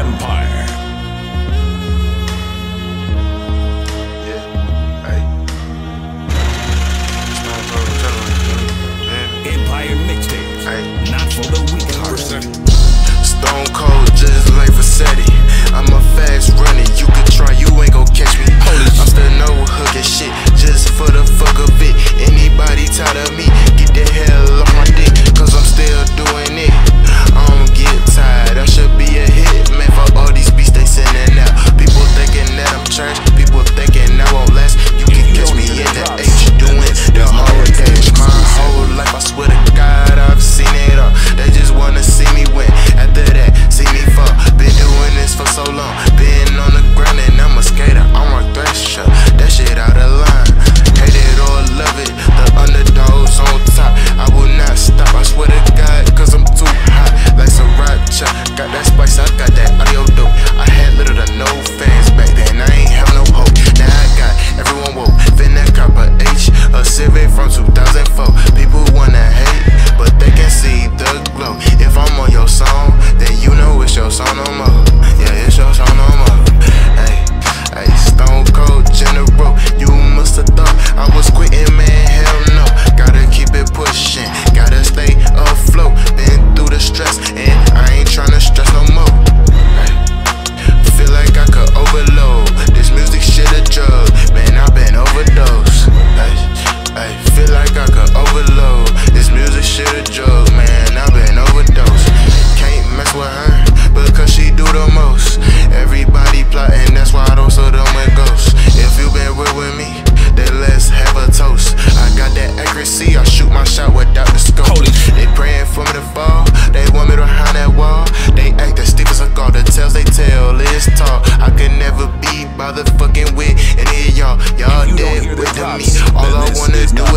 Empire. Empire mixtapes, not for the weak-hearted. Stone cold, just like Versetti. I'm a fast runner, you can try, you ain't gon' catch me. I'm still no hooking shit, just for the fuck of it. Anybody tired of me, get the hell off my dick, cause I'm still doing it. I don't get tired, I should be a hit, man, for all these beats they sending out. People thinking that I'm trash, people thinking I won't last. You can catch me in the H, doing the whole dash. My whole life, I swear to God, I've seen it all. They just wanna see me win, after that, see me fall. Been doing this for so long, been on the ground and I'm a skater, I'm a thrasher. That shit out of line, hate it or love it, the underdogs on top. I will not stop, I swear to God, cause I'm too hot. Like Sriracha, got that spice, I got that audio dope. I had little to no fans back then, I ain't have no hope. Now I got everyone woke, finna cop a H, a Civic from 2004. People wanna hate, but they can see the glow. If I'm on your song, then you know it's your song no more. Yeah, it's your song no more. Hey, Stone Cold General, you musta thought I was quitting, man, hell no. Gotta keep it pushing, gotta stay afloat. Been through the stress, and I ain't tryna stress no more. Feel like I could overload, this music shit a drug, man, I been overdosed. Feel like I could overload, this music shit a drug, man, I been overdosed. Can't mess with her, because she do the most. Everybody plotting, that's why those of them went ghosts. If you been with me, then let's have a toast. I got that accuracy, I shoot my shot without the scope. They praying for me to fall, they want me behind that wall. They act as stiff as a guard, the tales they tell is tall. I could never be bothered fucking with any of y'all. Y'all dead with me, all I wanna do